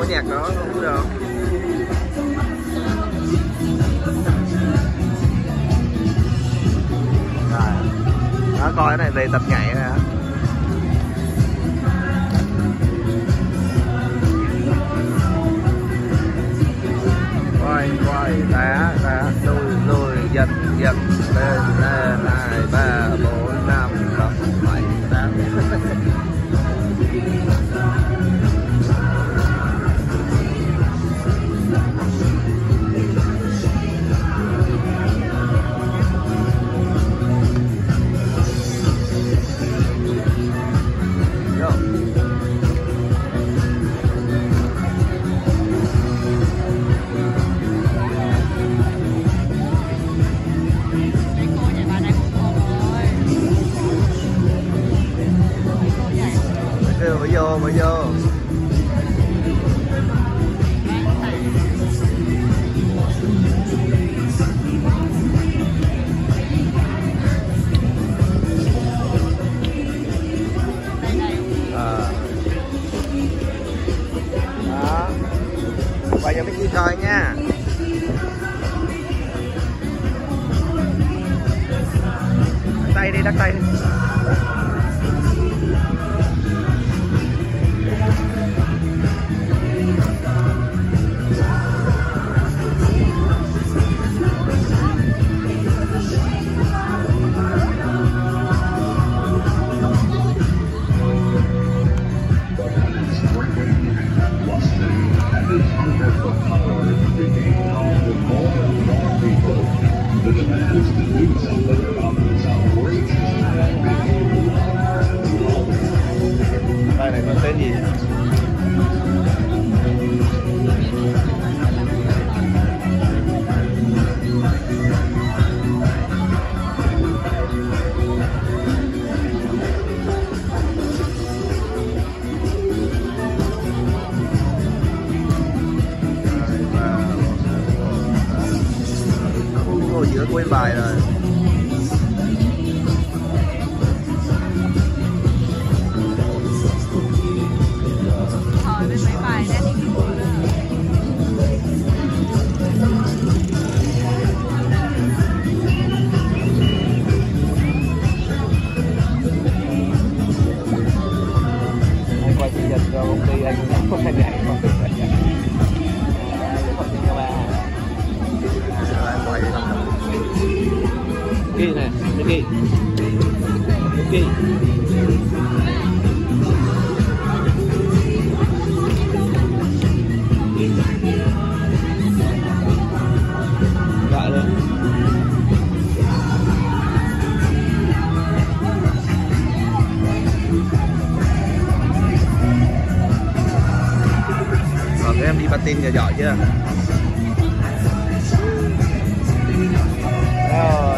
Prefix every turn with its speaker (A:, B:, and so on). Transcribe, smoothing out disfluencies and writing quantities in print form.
A: có nhạc đó không vui đâu. Đó, coi cái này về tập nhảy nè. Quay đá lùi giật lên 2 3 4 5 6 7 8. Mới vô. Đó. Quay cho mấy chị coi nha. Tay đi, đắt tay đi. Đây này có tên gì? Ngồi giữa quên bài rồi. Quay chương trình cho công ty anh cũng không hay nhảy không. Để không tin cho ba. Quay Kỳ này, Kỳ. Kỳ. Gọi lên. Các em đi patin giờ giỏi chưa?